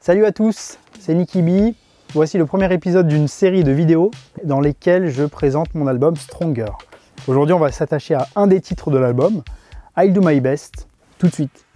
Salut à tous, c'est Nicky B. Voici le premier épisode d'une série de vidéos dans lesquelles je présente mon album Stronger. Aujourd'hui, on va s'attacher à un des titres de l'album, I'll Do My Best, tout de suite.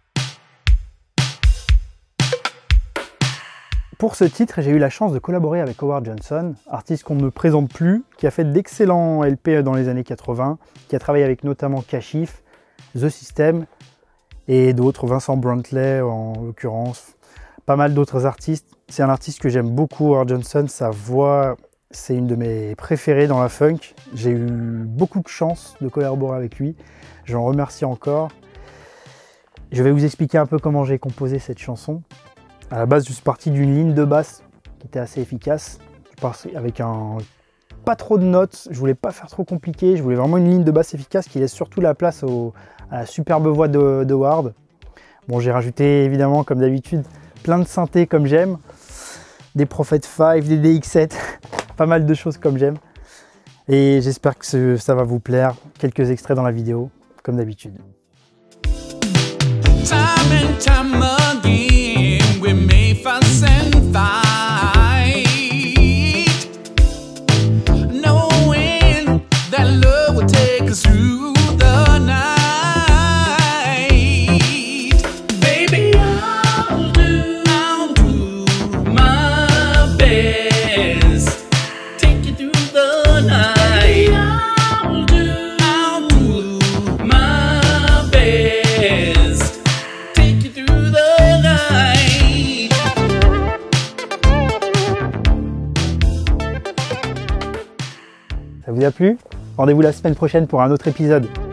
Pour ce titre, j'ai eu la chance de collaborer avec Howard Johnson, artiste qu'on ne présente plus, qui a fait d'excellents LP dans les années 80, qui a travaillé avec notamment Kashif, The System et d'autres, Vincent Brantley en l'occurrence, pas mal d'autres artistes. C'est un artiste que j'aime beaucoup, Howard Johnson, sa voix, c'est une de mes préférées dans la funk. J'ai eu beaucoup de chance de collaborer avec lui, j'en remercie encore. Je vais vous expliquer un peu comment j'ai composé cette chanson. À la base, je suis parti d'une ligne de basse qui était assez efficace. Je partais avec pas trop de notes, je voulais pas faire trop compliqué, je voulais vraiment une ligne de basse efficace qui laisse surtout la place à la superbe voix de Howard. Bon, j'ai rajouté évidemment, comme d'habitude, plein de synthés comme j'aime, des Prophet 5, des DX7, pas mal de choses comme j'aime. Et j'espère que ça va vous plaire. Quelques extraits dans la vidéo, comme d'habitude. Time and time again, we may fuss and fight, knowing that love will take us through the night. Baby, I'll do my best, take you through the night. I'll do my best. Ça vous a plu? Rendez-vous la semaine prochaine pour un autre épisode.